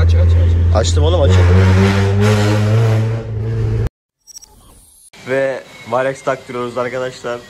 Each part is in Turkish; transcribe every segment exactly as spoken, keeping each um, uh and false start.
Aç aç aç. Açtım oğlum, açık. Ve Varex taktırıyoruz arkadaşlar.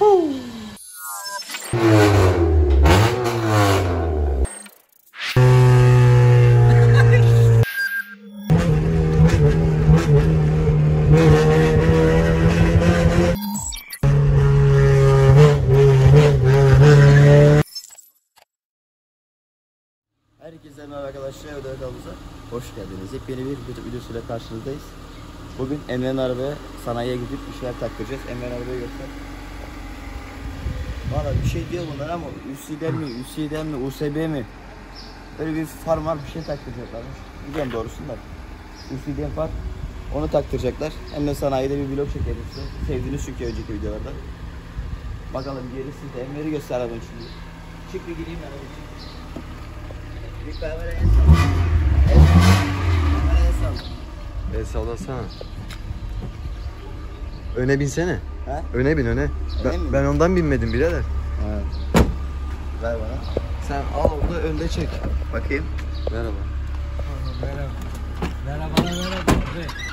Herkese merhaba arkadaşlar, Ödül kanalımıza hoş geldiniz. Yepyeni bir YouTube videosuyla karşınızdayız. Bugün Emre'nin arabaya sanayiye gidip bir şeyler taktıracağız. Emre'nin arabayı göster. Valla bir şey diyor bunlar ama U C D mi, U C D mi, U S B mi? Böyle bir far var, bir şey taktıracaklarmış. Biliyorum doğrusunu da. U C D far, onu taktıracaklar. Emre sanayide bir vlog çekeriz size. Sevdiğiniz çünkü önceki videolarda. Bakalım gerisi de Emre'yi göster arabanın şimdi. Çık bir gireyim arabanın için. Bir kameraya el salla. Kameraya salla. El sallasana. Öne binsene. He? Öne bin öne. Öne Ben, ben ondan binmedim birader. Evet. Ver bana. Sen al onu önde çek. Bakayım. Merhaba. Merhaba. Merhaba merhaba.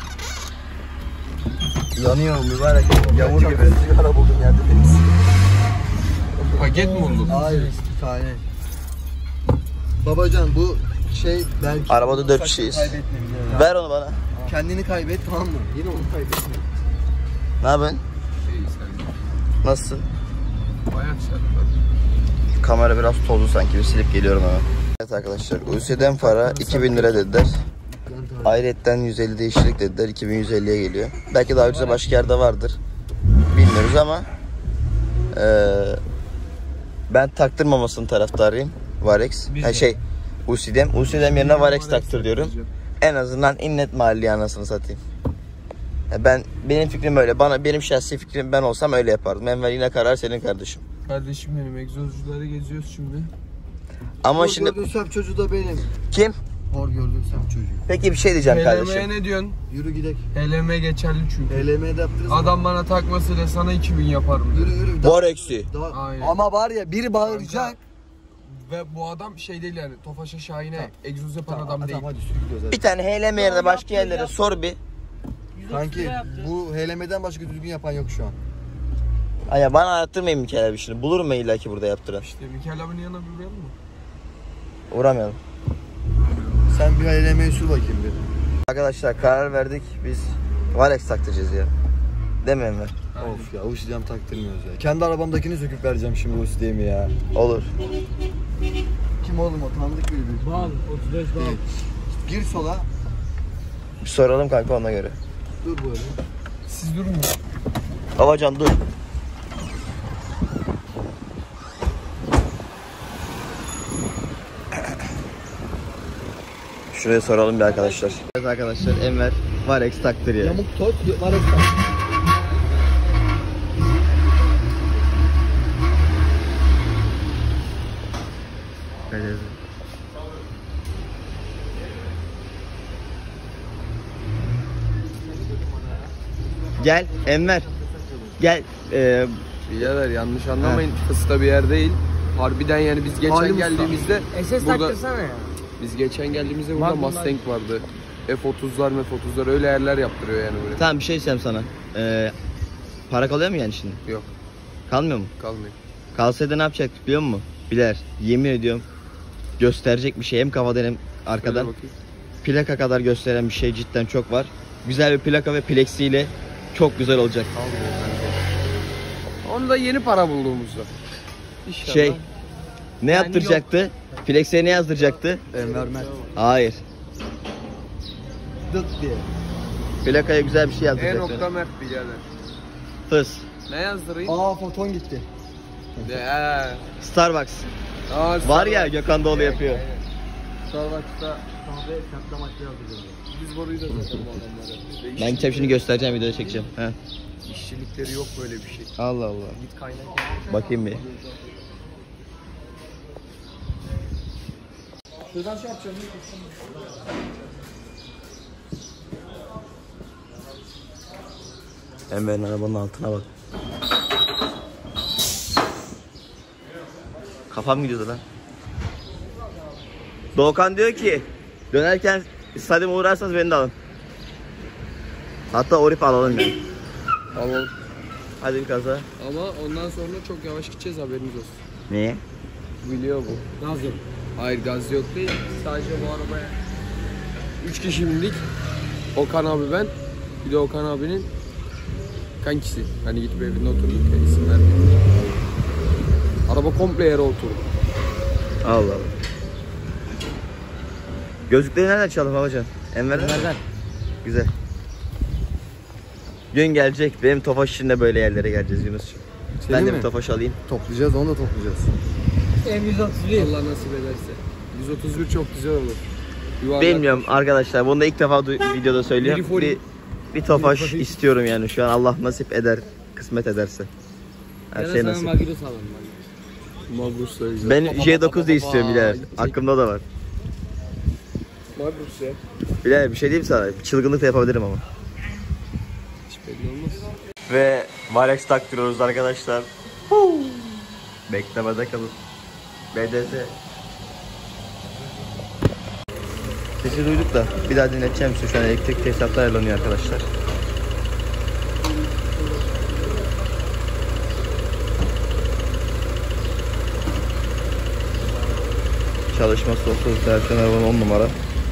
Yanıyor mübarek. Yağmur gibi. Sigara buldum yerde deniz. Paket mi buldun? Hayır, bir tane. Babacan bu şey belki... Arabada dört kişiyiz. Ver onu bana. Kendini kaybet, tamam mı? Yine onu kaybetme. Ne yapıyorsun? İyi sen. Nasılsın? Bayağı şartlar. Kamera biraz tozlu sanki, bir silip geliyorum hemen. Evet arkadaşlar, U C D'den para iki bin lira dediler. Ayrıyetten yüz elli değişiklik dediler, iki bin yüz elliye geliyor. Belki daha ucuza başka yerde vardır. Bilmiyoruz ama ee, ben taktırmamasının taraftarıyım. Varex. Ha şey, U C D'm. U C D'm yerine Varex taktır diyorum. En azından innet mahalli anasını satayım. Ben, benim fikrim öyle. Bana, benim şahsi fikrim, ben olsam öyle yapardım. Enver yine karar senin kardeşim. Kardeşim benim, egzozcuları geziyoruz şimdi. Ama Hor şimdi gördüysem çocuğu da benim. kim? Hor gördüysem çocuğu. Peki bir şey diyeceğim H L M'ye kardeşim. ne diyorsun? Yürü gidek. H L M geçerli çünkü. H L M'de yaptırırız. Adam bana takmasıyla sana iki bin yaparım dedi. Yürü yürü. Varex'i. Daha- Aynen. Ama var ya biri bağıracak. Ve bu adam şey değil yani, Tofaş'a Şahin'e Tamam. egzoz yapan Tamam, adam değil. tamam, hadi sürü gidiyoruz hadi. Bir tane H L M yerine başka yerlere sor bir. Kanki bu H L M'den başka düzgün yapan yok şu an. Ay bana arattırmayın bir kere bir şey. Bulurum ben illa ki burada yaptıran. İşte Mikael abinin yanına bir uğrayalım mı? Uğramayalım. Sen bir H L M'yi sür bakayım bir. Arkadaşlar karar verdik. Biz Varex taktıracağız ya. Değil mi Emre? Of ya, U C D'mi taktırmıyoruz ya. Kendi arabamdakini söküp vereceğim şimdi U C D'mi ya. Olur. Kim oğlum o, tanıdık biri bir. Bal, otuz beş bal. Gir sola. Bir soralım kanka ona göre. Dur böyle. Siz durun ya. Babacan dur. Şuraya soralım bir arkadaşlar. Evet arkadaşlar, Enver Varex taktırıyor. Yamuk tot, var ekran. Gel Enver. Gel. Ee, Birader yanlış anlamayın, fısta bir yer değil. Harbiden yani biz geçen Halim geldiğimizde S S burada, taktırsana ya. biz geçen geldiğimizde burada Mustang vardı. F otuzlar, F otuzlar öyle yerler yaptırıyor yani böyle. tamam bir şey diyeceğim sana. Ee, para kalıyor mu yani şimdi? Yok, Kalmıyor mu? kalmıyor. Kalsaydı ne yapacaktık biliyor musun? Biler. Yemin ediyorum. Gösterecek bir şey hem kafadan hem arkadan. Şöyle bakayım. Plaka kadar gösteren bir şey cidden çok var. Güzel bir plaka ve plexiyle çok güzel olacak. Kalmıyor kanka. Onu da yeni para bulduğumuzda. İnşallah. Şey, ne yaptıracaktı? Plexi'ye ne yazdıracaktı? Enver Mert. Hayır. Dıt diye. Plakaya güzel bir şey E yazdıracaktı. nokta Mert birader. Fıs. Ne yazdırayım? Aa foton gitti. De, Starbucks. Aa, Var ya Gökhan Doğulu yapıyor. Starbucks'ta kahve saklamaç yazdırıyor. Biz boruyu da zaten bu adamlara. Ben gideceğim şimdi göstereceğim, videoda çekeceğim. He. İşçilikleri yok böyle bir şey. Allah Allah. Git kaynak. Bakayım bir. Şuradan şey yapacağım. Enver'in arabanın altına bak. Kafam gidiyordu lan. Doğukan diyor ki Dönerken stadyuma uğrarsanız beni de alın. Hatta Orif alalım yani. Alalım. Hadi bir kaza. Ama ondan sonra çok yavaş gideceğiz, haberiniz olsun. Niye? Biliyor bu. Gaz yok. Hayır, gaz yok değil. Sadece bu arabaya üç kişi bindik. Okan abi, ben. Bir de Okan abinin kankisi. Hani gidip evinde oturduk ya, isim vermeyeyim. Araba komple yere oturdu. Allah Allah. Gözlükleri nereden çalalım babacan? Enver'den. Nereden? Güzel. Gün gelecek, benim Tofaş için de böyle yerlere geleceğiz Yunus'cum. Ben de mi? bir Tofaş alayım. Toplayacağız, onu da toplayacağız. M yüz otuz bir. Allah nasip ederse. yüz otuz bir çok güzel olur. Yuvarlak. Bilmiyorum arkadaşlar, bunu da ilk defa du- videoda söylüyorum. Bir- Bir, bir Tofaş bir- istiyorum yani şu an, Allah nasip eder, kısmet ederse. Her şey nasip. Magirus alalım. Magirus söyleyeceğim. Ben J dokuz da istiyorum bile. Aklımda da var. Magirus ya. Bile bir şey diyeyim sana, çılgınlık da yapabilirim ama. Hiç belli olmaz. Ve Varex taktırıyoruz arkadaşlar. Beklemede kalın. B D S. Sesi duyduk da bir daha dinleteceğim size. Şu an elektrik tesisatı ayarlanıyor arkadaşlar. Çalışması olsa zaten arabanın on numara.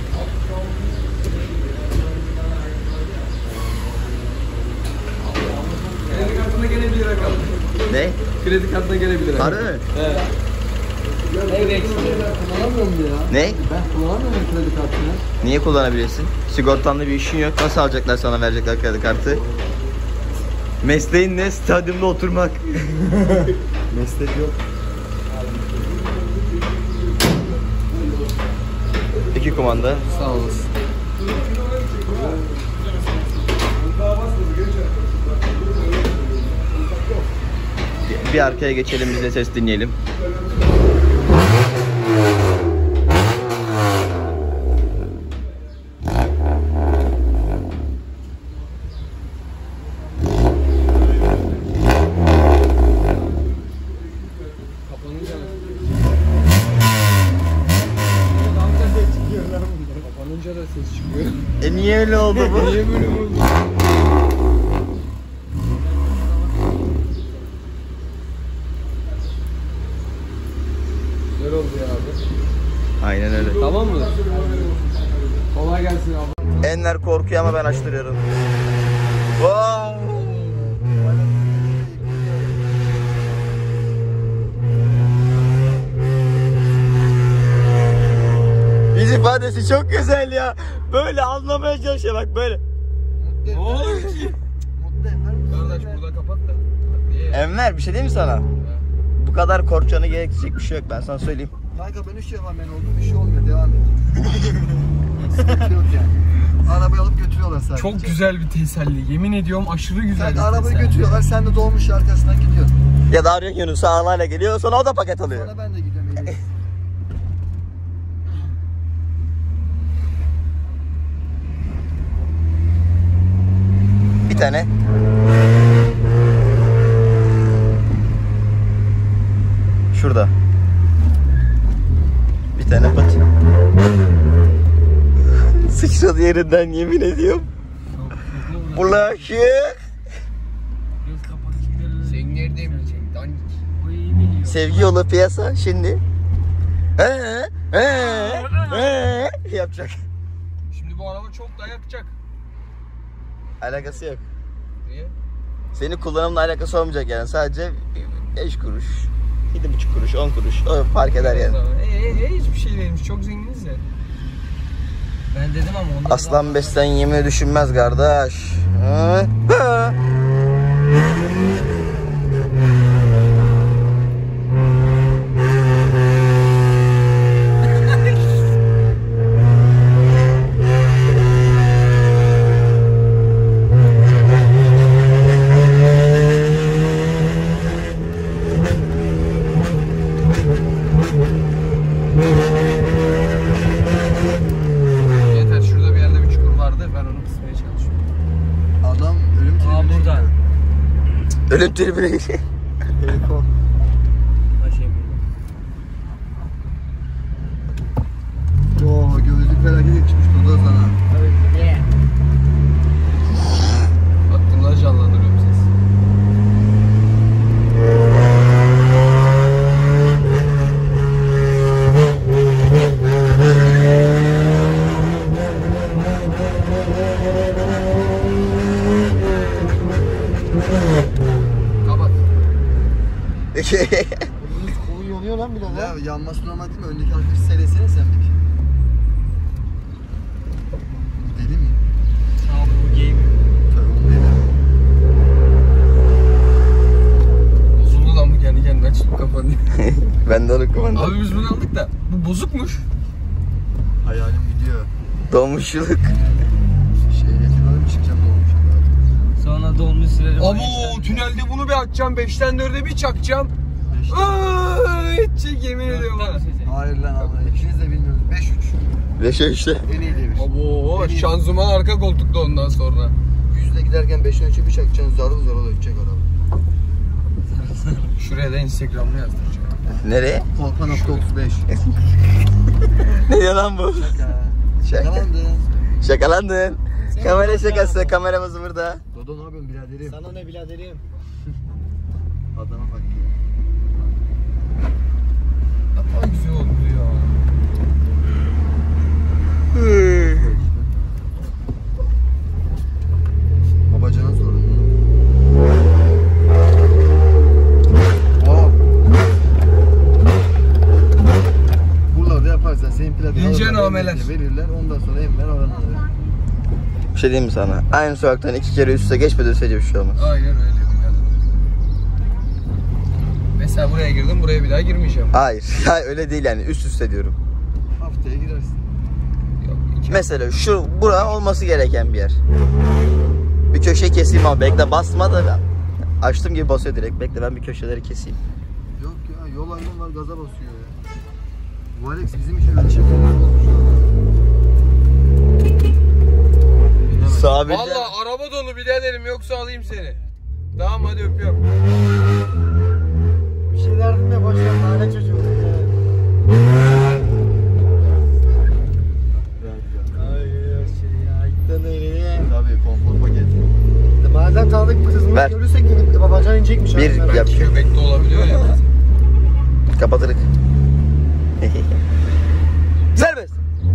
Kredi kartına gelebilir rakam. Ne? Kredi kartına gelebilir rakam. Harbi mi? Evet. Evet. Kullanamıyorum ya. Ne? Ben kullanamıyorum kredi kartını. Niye kullanabilirsin? Sigortanlı bir işin yok. Nasıl alacaklar, sana verecekler kredi kartı? Mesleğin ne? Stadyumda oturmak. Meslek yok. İki kumanda. Sağ olasın. Bir, bir arkaya geçelim, biz de ses dinleyelim. Kapanınca da ses çıkıyor. E niye öyle oldu bu? Niye böyle oldu? Güzel oldu ya abi. Aynen öyle. Tamam mı? Kolay gelsin abi. Enler korkuyor ama ben açtırıyorum. Wow. Yüz ifadesi çok güzel ya. Böyle anlamaya çalışıyor bak böyle. Ne oluyor? Kardeş burada kapat da. Niye? Enver bir şey diyeyim mi sana? Bu kadar korkacağını gerektirecek bir şey yok, ben sana söyleyeyim. Kanka ben üç defa ben oldum, bir şey olmuyor, devam et. Sıkıntı yok yani. Arabayı alıp götürüyorlar sadece. Çok güzel bir teselli. Yemin ediyorum aşırı güzel Sen bir arabayı teselli. götürüyorlar, sen de dolmuş arkasından gidiyorsun. Ya da arıyorsun Yunus'u, ağlarla geliyor, sonra o da paket alıyor. Sonra ben de gidiyorum ehliyet. Bir tane. Şurada. Bir tane pat. Sıçradı yerinden, yemin ediyorum. Bulaşık. Sen nerede bileceksin? Dandik. Sevgi yolu piyasa şimdi. Ee, ee, ee, yapacak. Şimdi bu araba çok da yakacak. Alakası yok. Niye? Senin kullanımla alakası olmayacak yani. Sadece beş kuruş, yedi buçuk kuruş, on kuruş. O fark eder yani. Eee e, hiçbir şey değilmiş. Çok zenginiz ya. Ben dedim ama onlar Aslan beslen yemeği düşünmez kardeş. Hı? Hı? Yeter, şurada bir yerde bir çukur vardı. Ben onu kısmaya çalışıyorum. Adam ölüm tribüne Aa, buradan. Ölüm tribüne gidiyor. Heliko. Oo, gözlük falan yakışmış Dodo sana. Aklımda canlandırıyorum ses. Kapat. Kolun yanıyor lan birader. Ya yanması normal değil mi? Öndeki arkadaşı seylesene sen bir. Deli mi? Tamam bu game. Tabii onu deli. Bozuldu lan bu kendi kendine açıp kapandı. Ben de onu kumanda. Abi biz bunu aldık da bu bozukmuş. Hayalim gidiyor. Dolmuşçuluk. Şey getirmeden mi çıkacağım dolmuş. Sonra dolmuş sürerim. Abo tünelde bunu bir açacağım, beşten dörde bir çakacağım. Aaa edecek yemin ediyorum bana. Hayır lan ama ikiniz de bilmiyoruz. beş üç. Beşe üçte. En iyi devir. Abo En iyi. şanzıman arka koltukta ondan sonra. Yüzde giderken beşe üçe bir çakacaksın. Zarıl zarıl ötecek araba. Şuraya da Instagram'ını yazdıracağım. Nereye? Kolpan nokta otuz beş. Ne yalan bu? Şaka. Şaka. Şakalandın. Şakalandın. Kamera şakası. Kameramız burada. Dodo ne yapıyorsun biraderim? Sana ne biraderim? Adama bak. Ay güzel oldu ya. Babacana sorun. Hop. Buralarda yaparsan senin plakını İnce alırlar, nameler. emniyete verirler. Ondan sonra emler aranır. Bir şey diyeyim mi sana? Aynı sokaktan iki kere üst üste geçmediğin sürece bir şey olmaz. Aynen öyle birader. Mesela buraya girdim, buraya bir daha girmeyeceğim. Hayır. Hayır öyle değil yani. Üst üste diyorum. Haftaya girersin. Yok iki. Mesela şu bura olması gereken bir yer. Bir köşe keseyim ama bekle basma da açtım gibi basıyor direkt. Bekle ben bir köşeleri keseyim. Yok ya yol ayrımlar gaza basıyor ya. Bu Alex bizim için öyle çekiyor. Sabit. Valla araba dolu biraderim yoksa alayım seni. Tamam hadi öpüyorum. Bir şey derdim de boşver tane çocuğum ya. Hayır şey ya. İkten öyle. Tabii konfor paketi. Madem tanıdık bu kızını Ver. görürsek gidip babacan inecekmiş. Bir abi. yap. Belki göbekte olabiliyor ya. Kapatırık. Serbest.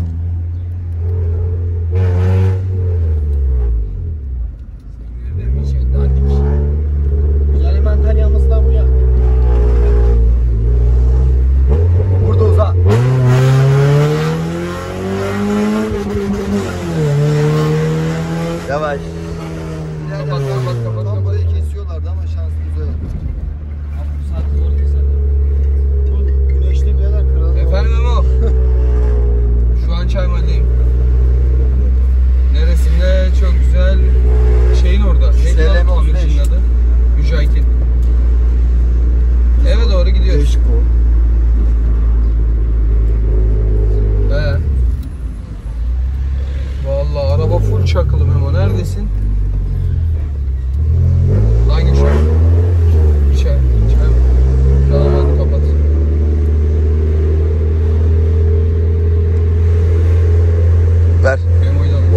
Yani Antalya almasından buraya. Burada uza. Yavaş. Kapat kapat kapat Tam kapat. burayı kesiyorlardı ama şansımız öyle. Bu saat zor keser. Bu güneşli bir yerler kırılır. Efendim o. Şu an Çaymalı'dayım. Neresinde? Çok güzel. Şeyin orada. Neydi lan o tamircinin adı? Mücahit'in. Eve doğru gidiyoruz. Değişik o. He. Vallahi araba full çakılı Memo. Neredesin? Hangi çay? Çay. Çay. Tamam hadi kapat. Ver. Memo'yu da alayım.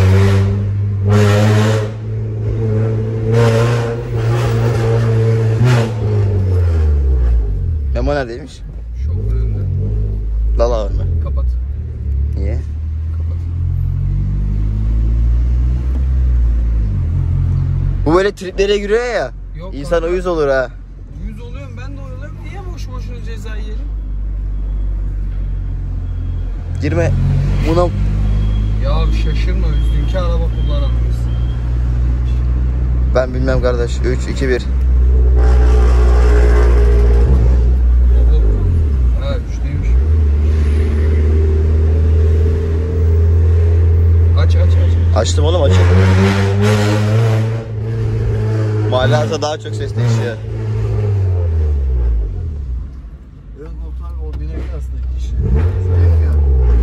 Memo neredeymiş? Şoför önünde. Lala var mı? Kapat. Niye? Kapat. Bu böyle triplere giriyor ya. Yok İnsan kanka. uyuz olur ha. Yüz oluyorum ben de oluyorum. Niye boş boşuna ceza yiyelim? Girme. Buna Ya şaşırma üzdünkü araba kullananımız. ben bilmem kardeş. üç, iki, bir. Baba. Ha üçteymiş. Aç aç aç. Açtım oğlum açık. Mahallata daha çok ses değişiyor. Ön koltuğa o binebilir aslında iki kişi. Zayıf ya.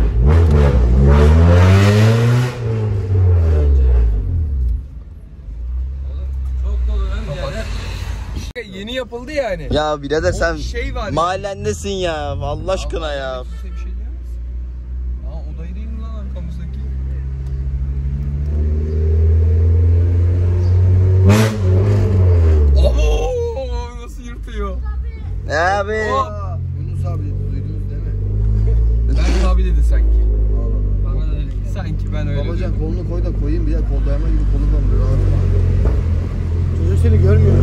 Çok dolu lan birader. Yeni yapıldı yani. Ya birader O sen şey var ya. mahallendesin ya. Allah aşkına ya. Kimse bir şey diyemez. Aa odayı değil mi lan arkamızdaki? ben öyle Babacan dedim. kolunu koy da koyayım bir ya. Kol dayama gibi kolu kalıyor. Rahatım abi. Çocuk seni görmüyor.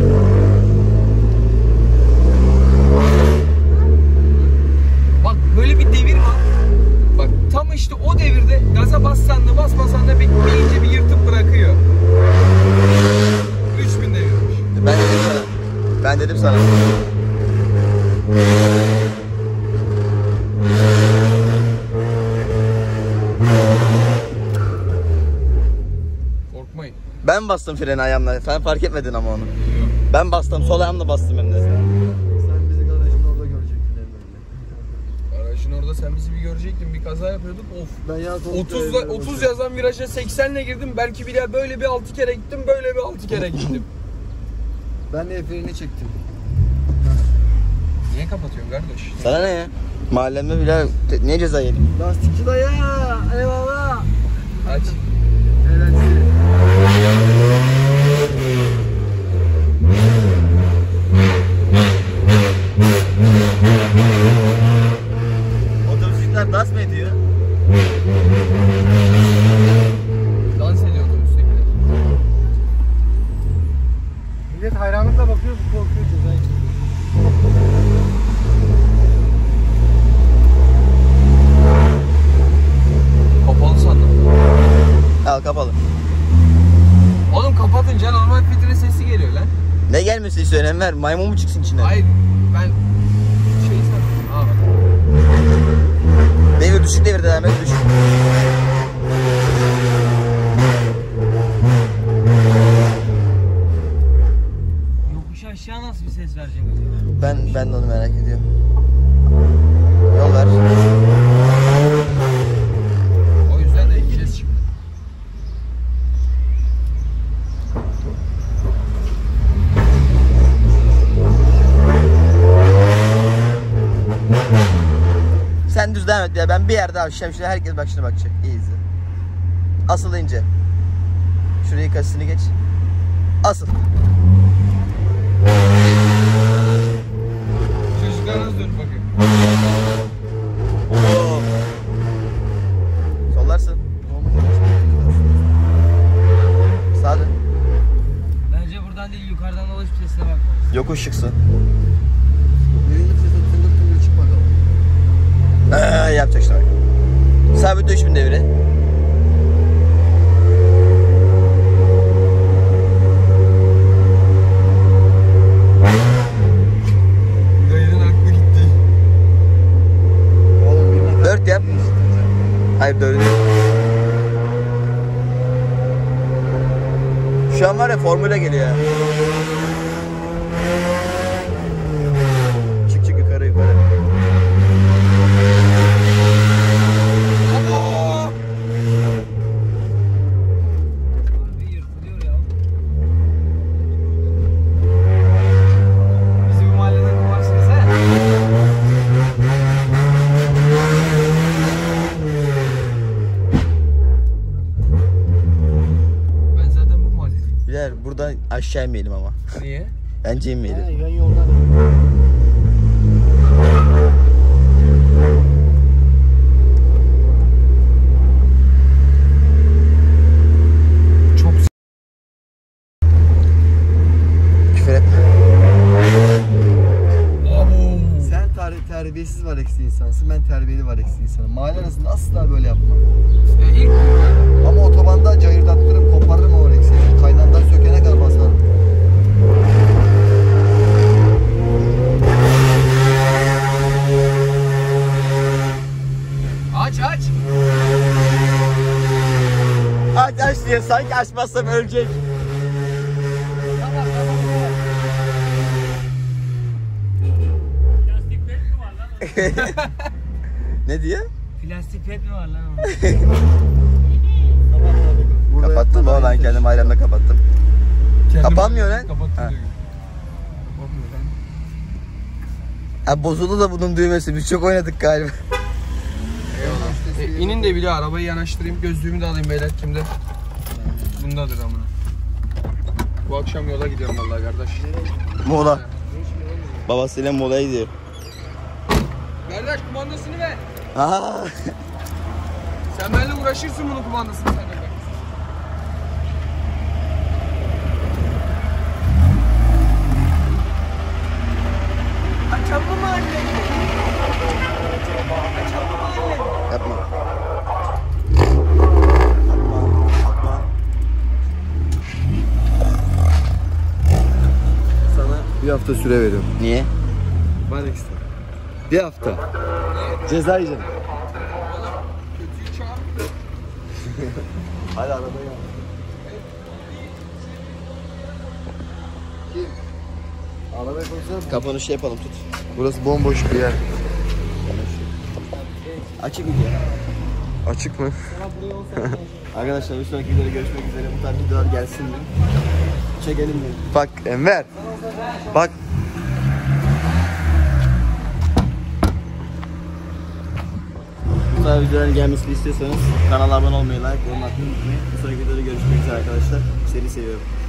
Bak böyle bir devir var. Bak tam işte o devirde gaza bassan da basmasan da bekleyince bir yırtıp bırakıyor. üç bin devirmiş. Ben dedim sana. Ben dedim sana. Korkmayın. Ben bastım freni ayağımla. Sen fark etmedin ama onu. Ben bastım. Sol ayağımla bastım hem de. Sen bizi garajın orada görecektin Emre'yle. Aracın orada sen bizi bir görecektin. Bir kaza yapıyorduk. Of. Ben ya otuz otuz yazan viraja seksenle girdim. Belki bir daha böyle bir altı kere gittim. Böyle bir altı kere gittim. Ben de freni çektim. Niye kapatıyorsun kardeş? Sana ne ya? Mahallemde bile te- niye ceza yedim? Lastikçi dayı. Eyvallah. Aç. Eğlenceli. Otobüsler dans mı ediyor? Dans ediyor otobüstekiler. Millet hayranlıkla bakıyor, korkuyor cezayı. Kapalı sandım. Al kapalı. Oğlum kapatınca normal filtre sesi geliyor lan. Ne gelmesi hiç önem ver. Maymun mu çıksın içinden? Hayır ben şey sandım. Aa bak. Devir düşük devirde devam et düşük. Yokuş aşağı nasıl bir ses verecek acaba? Ben ben de onu merak ediyorum. Yol ver. O yüzden de gideceğiz şimdi. Sen düz devam et ya. Ben bir yerde aşacağım şimdi. Herkes bak şimdi bakacak. İyi izle. Asıl ince. Şurayı kasını geç. Asıl. Çocuklar nasıl dönüp bakıyor? Oo. Sollarsın. Sağa dön. Bence buradan değil, yukarıdan dolaşıp sesine bakmalısın. Yokuş çıksın. Birinci vitese tıngır tıngır çık bakalım. Ee, yapacak işte bak. Sabit üç bin devre. Dayının aklı gitti. Oğlum birine Dört yap. Hayır dördüncü. Şu an var ya formüle geliyor ya. Çık çık yukarı yukarı. Harbi yırtılıyor ya. Bizi bu mahalleden kovarsınız ha? Ben zaten bu mahalleliyim. Biler buradan aşağı inmeyelim ama. Niye? Bence inmeyelim. Ha, yan yoldan. Çok Küfür etme. Abo. Sen ter terbiyesiz var eksi insansın, ben terbiyeli var eksi insanım. Mahalle arasında asla böyle yapmam. E, ilk Ama otobanda cayırdattırırım, koparırım o eksi. Kaynağından sökene kadar basarım. aç aç. Aç aç diye sanki açmazsam ölecek. Plastik pet mi var lan? Ne diyor? Plastik pet mi var lan? Burada Kapattım yapma, baba, ben yeter. kendim ailemle kapattım. Kendim Kapanmıyor lan. Kapattım Ha. diyor. Kapatmıyor lan. Ha, bozuldu da bunun düğmesi. Biz çok oynadık galiba. E, inin de bir de arabayı yanaştırayım. Gözlüğümü de alayım beyler. Kimde? Bundadır amına. Bu akşam yola gidiyorum vallahi kardeş. Mola. Babasıyla molaya gidiyor. Kardeş kumandasını ver. Aa. Sen benimle uğraşırsın bunun kumandasını sen de. Açalım mı anne? Açalım mı anne? Yapma. Sana bir hafta süre veriyorum. Niye? Var ekstra. Bir hafta. Ceza yiyeceğim. Kötüyü çağır. Hadi arabaya gel. Kim? Arabaya koysana. Kapanışı yapalım tut. Burası bomboş bir yer. Açık video. Açık mı? Arkadaşlar bir sonraki videoda görüşmek üzere. Bu tarz videolar gelsin mi? Çekelim mi? Bak Enver. Bak. Bu tarz videoların gelmesini istiyorsanız kanala abone olmayı, like, yorum atmayı unutmayın. Bir sonraki videoda görüşmek üzere arkadaşlar. Seni seviyorum.